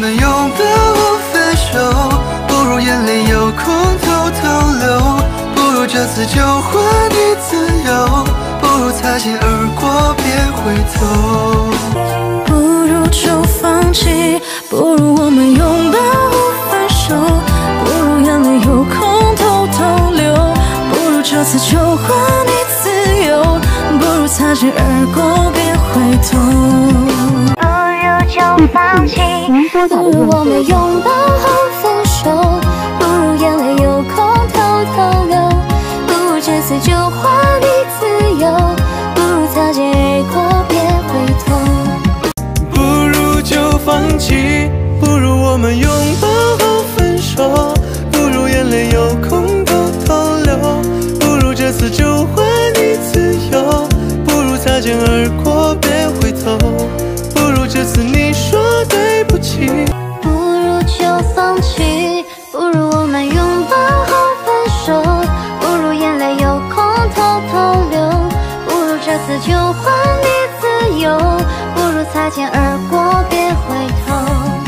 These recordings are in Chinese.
们拥抱后分手，不如眼泪有空偷偷流，不如这次就还你自由，不如擦肩而过别回头。 不如就放弃，不如我们拥抱后分手，不如眼泪有空偷偷流，不如这次就还你自由，不如擦肩而过别回头。不如就放弃，不如我们拥抱后分手，不如眼泪有空偷偷流，不如这次就还你自由，不如擦肩而过别回头。 不如就放弃，不如我们拥抱后分手，不如眼泪有空偷偷流，不如这次就还你自由，不如擦肩而过别回头，不如这次你说对不起。 不如就放弃，不如我们拥抱后分手，不如眼泪有空偷偷流，不如这次就还你自由，不如擦肩而过别回头。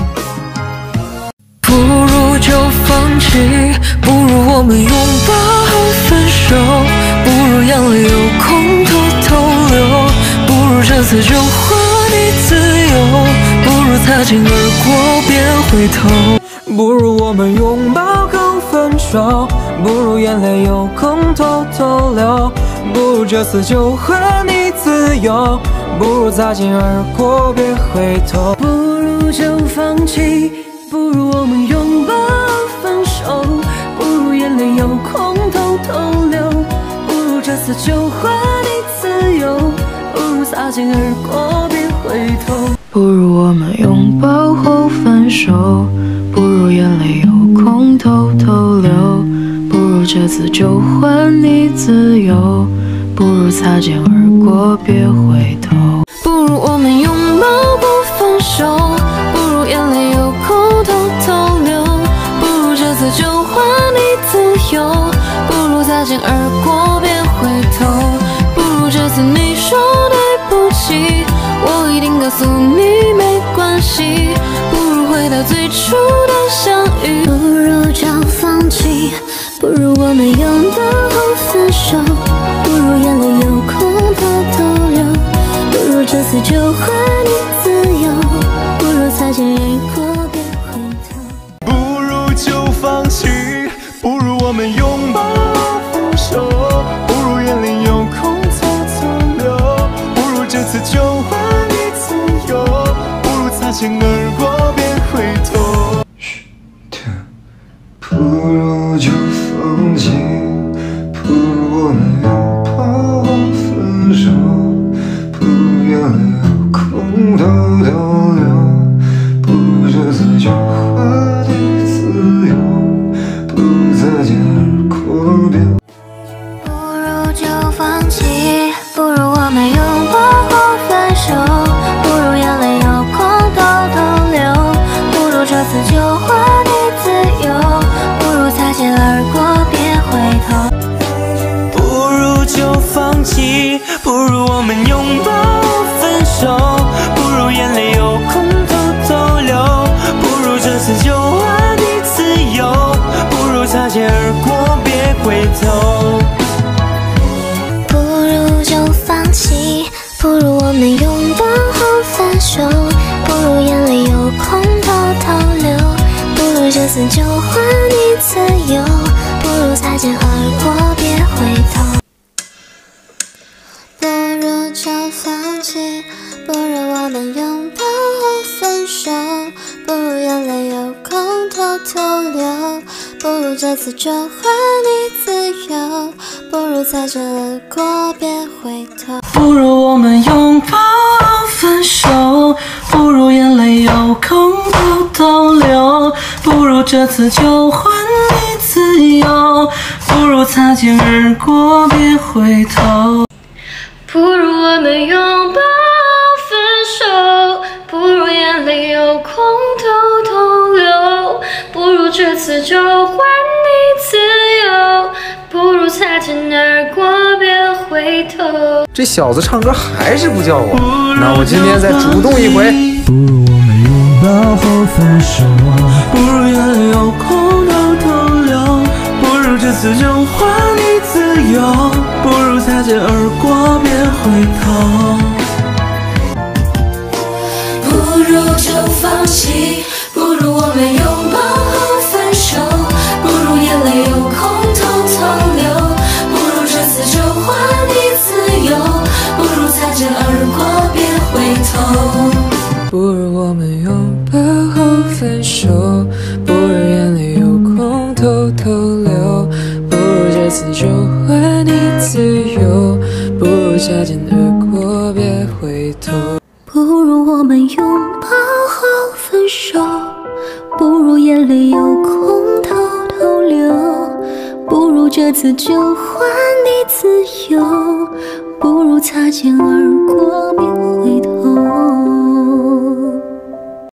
不如就放弃，不如我们拥抱后分手，不如眼泪有空偷偷流，不如这次就还你自由，不如擦肩而过别回头。不如我们拥抱后分手，不如眼泪有空偷偷流，不如这次就还你自由，不如擦肩而过别回头。 不如就放弃，不如我们拥抱后分手，不如眼泪有空偷偷流，不如这次就还你自由，不如擦肩而过别回头。 不如我们拥抱后分手，不如眼泪有空偷偷流，不如这次就还你自由，不如擦肩而过别回头。 不如我们拥抱不分手，不如眼泪有空偷偷流，不如这次就还你自由，不如擦肩而过别回头，不如这次你说对不起，我一定告诉你没关系，不如回到最初的相遇。不如就放弃，不如我们拥抱后分手，不如眼泪有空偷偷流，不如这次就还你自由，不如擦肩而过别回头。 不如就放弃，不如我们拥抱后分手，不如眼泪有空偷偷流，不如这次就还你自由，不如擦肩而过别回头。不如就放弃，不如我们拥抱后分手，不如眼泪有空偷偷流，不如这次就还你自由，不如擦肩而过别。 不如就放弃，不如我们拥抱后分手，不如眼泪有空偷偷流，不如这次就还你自由，不如擦肩而过别回头。 不如就放弃，不如我们拥抱后分手，不如眼泪有空偷偷流，不如这次就还你自由，不如擦肩而过别回头。 不如就放弃，不如我们拥抱后分手，不如眼泪有空偷偷流，不如这次就还你自由，不如擦肩而过别回头。不如就放弃，不如我们拥抱后分手，不如眼泪有空偷偷流，不如这次就还你自由，不如擦肩而过别回头。 不如我们拥抱后分手，不如眼泪有空偷偷流，不如这次就还你自由，不如擦肩而过别回头。 不如我们拥抱分手，不如眼泪有空偷偷流，不如这次就还你自由，不如擦肩而过别回头。 这小子唱歌还是不叫我，那我今天再主动一回。 不如我们拥抱后分手，不如眼泪有空偷偷流，不如这次就还你自由，不如擦肩而过别回头， 不如就放弃，不如我们拥抱后分手，不如眼泪有空偷偷流，不如这次就还你自由，不如擦肩而过别回头， 不如我们拥抱后分手，不如眼泪有空偷偷流，不如这次就还你自由，不如擦肩而过别回头。 不如我们拥抱后分手，不如眼泪有空偷偷流，不如这次就还你自由，不如擦肩而过别回头。